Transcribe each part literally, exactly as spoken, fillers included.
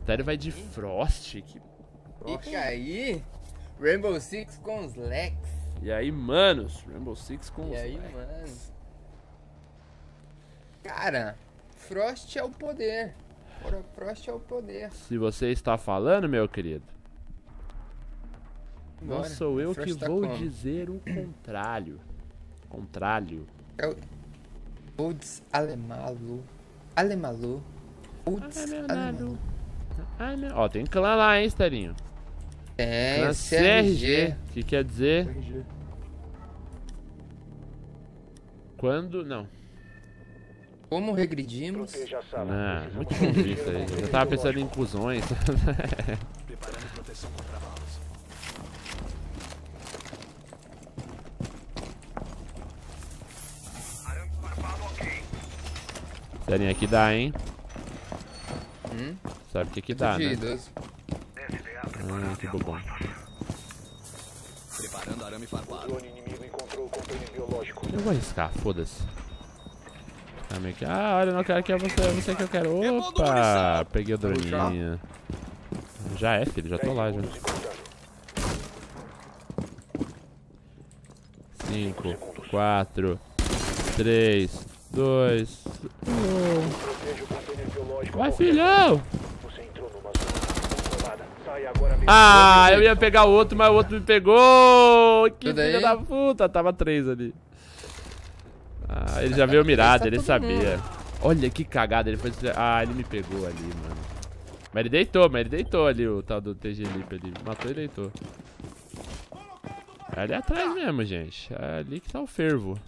Télio vai de Frost. Que... Fica aí. Rainbow Six com os Lex. E aí, manos? Rainbow Six com e os E aí, Lex. mano? Cara, Frost é o poder. Frost é o poder. Se você está falando, meu querido, Bora. não sou eu Frost que tá vou como? dizer o contrário. Contrário. É o Olds Alemalu. Alemalu. Olds Alemalu. Ai, meu... Ó, tem clã lá, hein, Estelinho? É, Clã C R G. Que quer dizer... C R G. Quando... Não. Como regredimos? Proteja a sala. Não, muito convicto aí. Eu já tava pensando em inclusões. Preparando proteção contra balas. Estelinho, aqui dá, hein? Hum? Sabe o que que dá, né? Duvidoso. Ah, que bobão. Preparando arame O farpado. drone inimigo encontrou o companheiro biológico. Eu vou arriscar, foda-se. Ah, meio que... ah, olha, não quero que é você, é você que eu quero. Opa! Peguei o droninha. Já é, filho, já tô lá já. cinco, quatro, três, dois, um. Proteja o companheiro biológico. Vai, filhão! Você entrou numa zona controlada. Sai agora mesmo. Ah, eu ia pegar o outro, mas o outro me pegou! Que Tudo filho aí? da puta! Tava três ali. Ah, ele já veio mirado, Tá ele todo sabia. mundo. Olha que cagada, ele foi... Ah, ele me pegou ali, mano. Mas ele deitou, mas ele deitou ali, o tal do T G Lip ali. Matou e deitou. É ali atrás mesmo, gente. É ali que tá o fervo.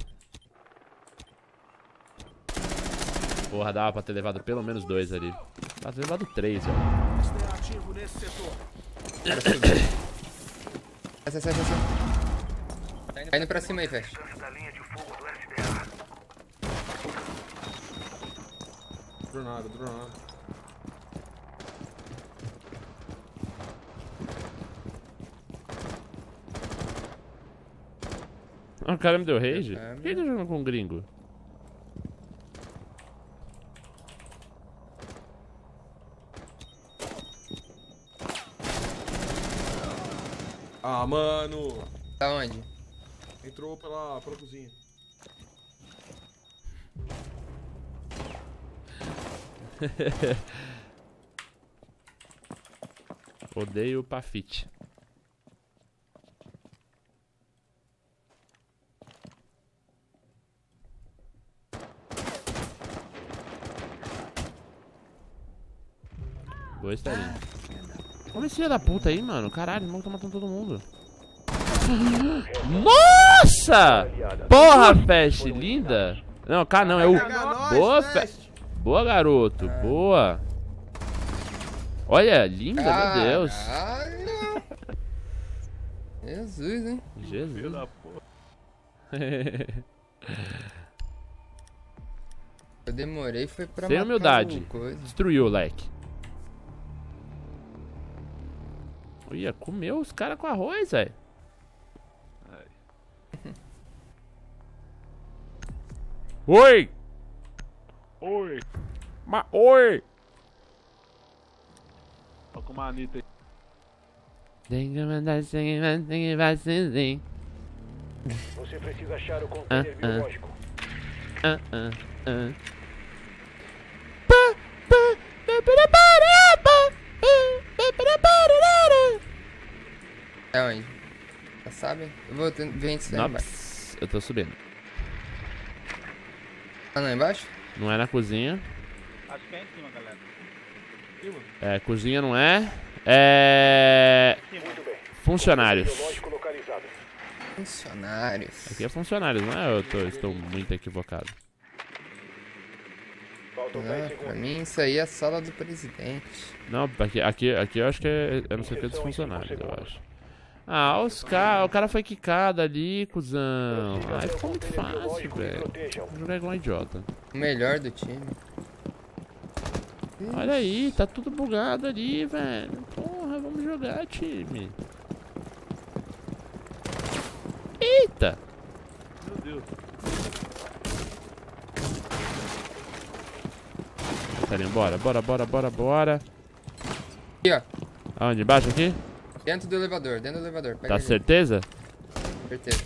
Porra, dava pra ter levado pelo menos dois ali. Dava pra ter levado três, velho. Ativo nesse setor. Sai, sai, sai, sai. Tá indo pra cima aí, Fast. Dronado, dronado. Ah, o cara me deu rage? É, Por que ele tá jogando com um gringo? Ah, mano. Tá onde? Entrou pela, pela cozinha. Odeio o Pafite. Boa estarinha. Olha esse filho da puta aí, mano. Caralho, o irmão tá matando todo mundo. Nossa! Porra, Fast, linda. Não, cara, não, é o... Boa, Fast. Boa, garoto. Boa. Olha, linda, meu Deus. Caralho. Jesus, hein? Jesus. Eu demorei, foi pra Sem matar humildade. o coisa. Destruiu o leque. Olha, comeu os caras com arroz, velho. Oi! Oi! Ma oi! Tô com uma Anitta aí. Tem que mandar sem tem que vacilar. Você precisa achar o companheiro Ah, ah. biológico. Ah, ah, ah. É onde? Já sabe? Eu vou ver antes lá embaixo. Nops, eu tô subindo. Tá lá embaixo? Não é na cozinha. Acho que é em cima, galera. É, cozinha não é. É. Muito bem. Funcionários. Biológico localizado. Funcionários. Aqui é funcionários, não é? Eu tô, estou muito equivocado. Faltam dez Ah, pra segundos. mim isso aí é a sala do presidente. Não, aqui, aqui, aqui eu acho que é. Eu não sei o que é dos funcionários, eu acho. Ah, os caras. O cara foi quicado ali, cuzão. Ai, ficou muito fácil, velho. Vou jogar igual um idiota. O melhor do time. Olha aí, tá tudo bugado ali, velho. Porra, vamos jogar, time. Eita! Meu Deus. Tá indo, bora, bora, bora, bora, bora. Aqui, ó. Aonde? Embaixo aqui? Dentro do elevador, dentro do elevador. Pega Tá ali. certeza? Certeza.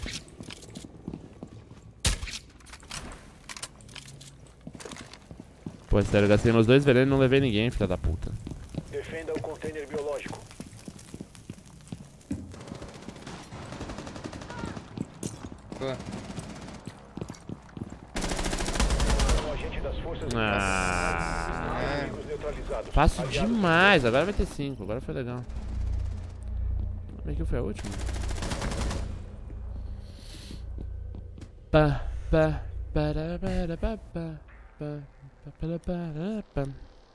Pô, sério, eu gastei meus dois venenos e não levei ninguém, filha da puta. Defenda o container biológico. Boa. Um agente das forças Ah, inimigos neutralizados. fácil Aliados demais. Agora vai ter cinco. Agora foi legal. Como é que foi a última? Pá, pá, para, para, pá, pá, pá, pá, para, para, pá.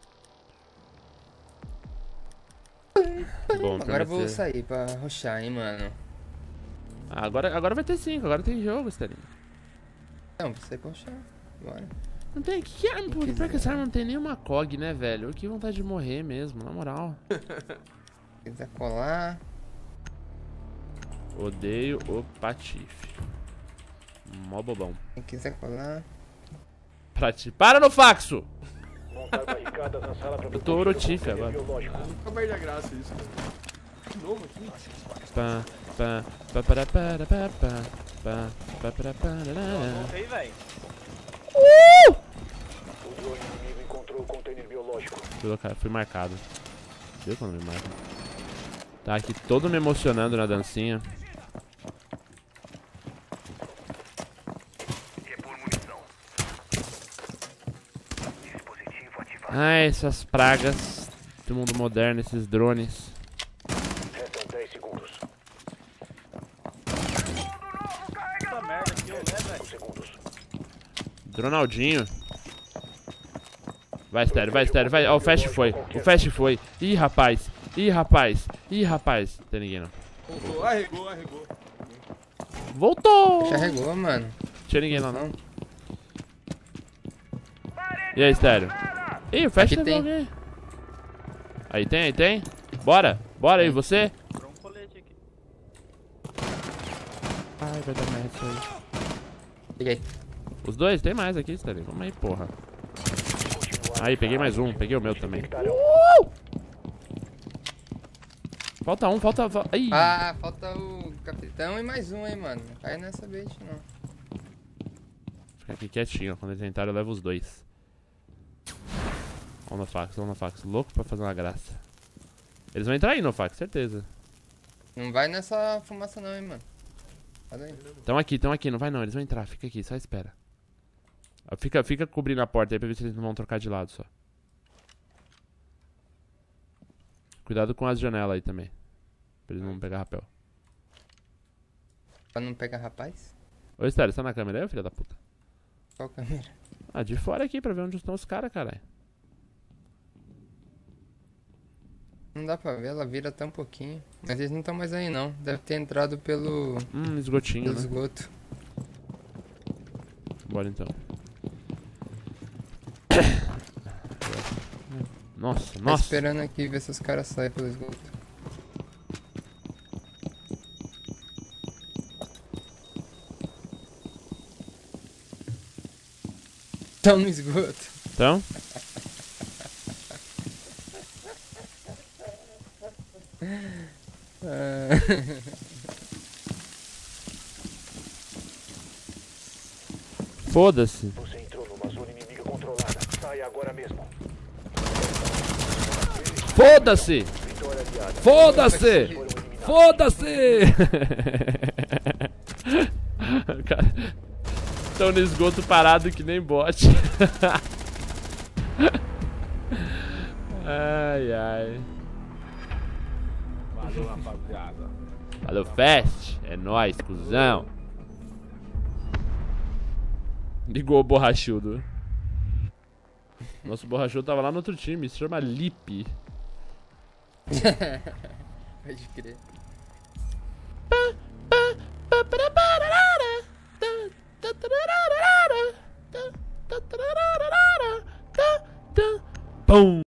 Bom, Agora eu vou você- sair pra rushar, hein, mano. Ah, agora, agora vai ter cinco. Agora tem jogo, Sterling. Não, vou sair pra rushar. Bora. Não tem. Que arma? Pô, quiser. pior que essa arma não tem nenhuma C O G, né, velho? Que vontade de morrer mesmo, na moral. Se quiser colar. Odeio o patife. Mó bobão. Quem quiser colar. Prati... Para no faxo! montar barricadas na sala para Eu tô Orochife agora. biológico. Nunca perde a graça isso, cara. De novo aqui? Pá, pá, pá, para, para, pá, pá, pá, pá, para, parará. Voltei, velho. O drone inimigo encontrou o container biológico. Viu, cara? Fui marcado. Viu quando me marca? Tá aqui todo me emocionando na dancinha. Ai, essas pragas do mundo moderno, esses drones. Restam dez segundos. Puta merda, que eu levo, velho. Segundos. Dronaldinho. Vai, Estéreo, vai, Estéreo, vai. Ó, o Fast foi. O Fast foi. Ih, rapaz. Ih, rapaz. Ih, rapaz. Não tem ninguém, não. Voltou, arregou, arregou. Voltou! Carregou, mano. Tinha ninguém lá, não. E aí, Estéreo? Ih, o Fast Aqui levou tem. alguém. Aí tem, aí tem. Bora. Bora aí, você. Comprou um colete aqui. Ai, vai dar merda isso aí. Peguei. Os dois? Tem mais aqui, Estéreo. Vamos aí, porra. Aí, peguei mais um. Peguei o meu também. Uh! Falta um, falta... fa- Ih. Ah, falta o capitão e mais um, hein, mano. Não cai nessa bait, não. Fica aqui quietinho. Quando eles entrarem, eu levo os dois. Vamos na fax, vamos na fax. Louco pra fazer uma graça. Eles vão entrar aí no fax, certeza. Não vai nessa fumaça não, hein, mano. Olha aí. Tão aqui, tão aqui. Não vai não, eles vão entrar. Fica aqui, só espera. Fica, fica cobrindo a porta aí pra ver se eles não vão trocar de lado só. Cuidado com as janelas aí também. Pra eles não pegar rapel. Pra não pegar rapaz? Ô, Estéreo, você tá na câmera aí, filha da puta? Qual câmera? Ah, de fora aqui pra ver onde estão os caras, caralho. Não dá pra ver, ela vira tão pouquinho. Mas eles não estão mais aí, não. Deve ter entrado pelo, Hum, esgotinho, pelo né? esgoto. Bora então. Nossa, Tá nossa. esperando aqui ver se os caras saem pelo esgoto. Estão no esgoto. Então? Ah, Foda-se. Você entrou numa zona inimiga controlada. Saia agora mesmo. Foda-se! Vitória aliada. Foda-se! Foram eliminados. Foda-se! Cara, estão no esgoto parado que nem bote. Ai, ai. Valeu, rapaziada. Valeu, Fast. É nóis, cuzão. Ligou o borrachudo. Nosso borrachudo tava lá no outro time, se chama Lipe. pode crer. Pum!